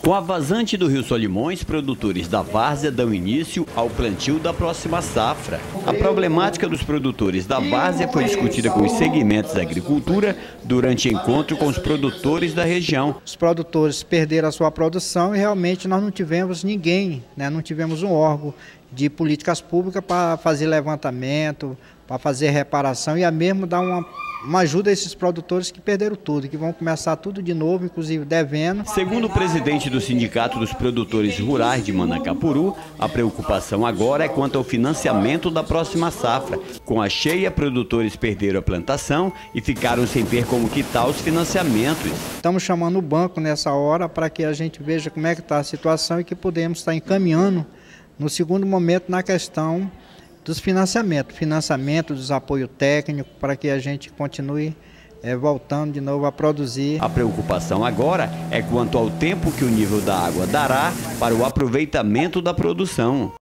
Com a vazante do Rio Solimões, produtores da várzea dão início ao plantio da próxima safra. A problemática dos produtores da várzea foi discutida com os segmentos da agricultura durante encontro com os produtores da região. Os produtores perderam a sua produção e realmente nós não tivemos ninguém, não tivemos um órgão de políticas públicas para fazer levantamento, para fazer reparação e a mesmo dar uma ajuda a esses produtores que perderam tudo, que vão começar tudo de novo, inclusive devendo. Segundo o presidente do Sindicato dos Produtores Rurais de Manacapuru, a preocupação agora é quanto ao financiamento da próxima safra. Com a cheia, produtores perderam a plantação e ficaram sem ter como quitar os financiamentos. Estamos chamando o banco nessa hora para que a gente veja como é que está a situação e que podemos estar encaminhando no segundo momento na questão dos financiamento dos apoios técnicos para que a gente continue voltando de novo a produzir. A preocupação agora é quanto ao tempo que o nível da água dará para o aproveitamento da produção.